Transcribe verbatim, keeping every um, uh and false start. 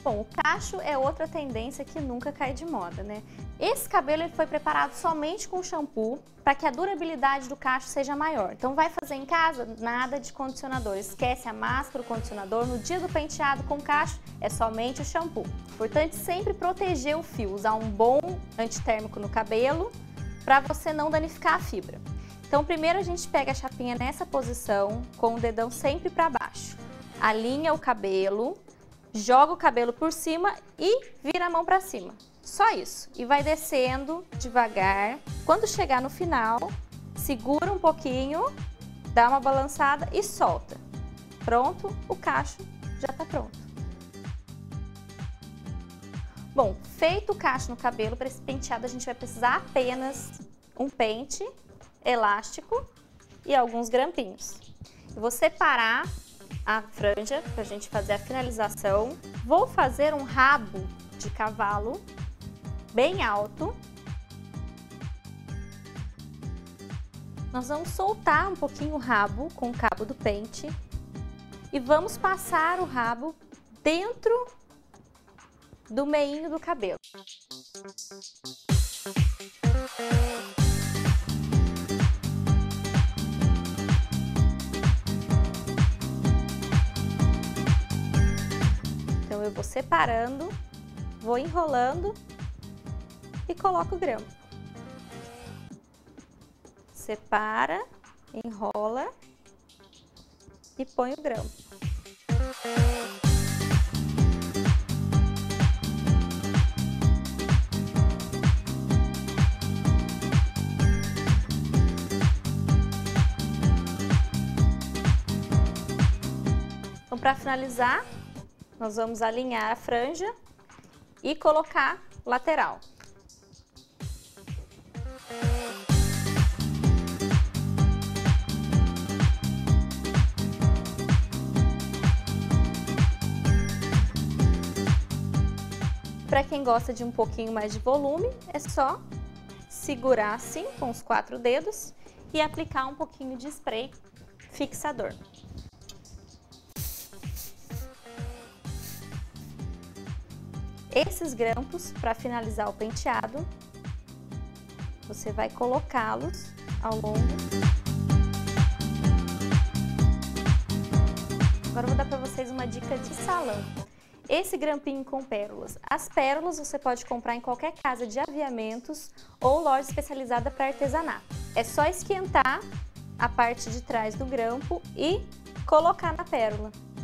Bom, o cacho é outra tendência que nunca cai de moda, né? Esse cabelo ele foi preparado somente com shampoo para que a durabilidade do cacho seja maior. Então vai fazer em casa, nada de condicionador. Esquece a máscara, o condicionador. No dia do penteado com cacho é somente o shampoo. Importante sempre proteger o fio, usar um bom antitérmico no cabelo para você não danificar a fibra. Então primeiro a gente pega a chapinha nessa posição, com o dedão sempre para baixo. Alinha o cabelo, joga o cabelo por cima e vira a mão para cima. Só isso. E vai descendo devagar. Quando chegar no final, segura um pouquinho, dá uma balançada e solta. Pronto, o cacho já está pronto. Bom, feito o cacho no cabelo, para esse penteado a gente vai precisar apenas um pente, elástico e alguns grampinhos. Eu vou separar a franja para a gente fazer a finalização. Vou fazer um rabo de cavalo bem alto. Nós vamos soltar um pouquinho o rabo com o cabo do pente e vamos passar o rabo dentro do meinho do cabelo. Então eu vou separando, vou enrolando e coloco o grampo. Separa, enrola e põe o grampo. Então, para finalizar, nós vamos alinhar a franja e colocar lateral. Para quem gosta de um pouquinho mais de volume, é só segurar assim com os quatro dedos e aplicar um pouquinho de spray fixador. Esses grampos, para finalizar o penteado, você vai colocá-los ao longo. Agora eu vou dar para vocês uma dica de salão. Esse grampinho com pérolas. As pérolas você pode comprar em qualquer casa de aviamentos ou loja especializada para artesanato. É só esquentar a parte de trás do grampo e colocar na pérola.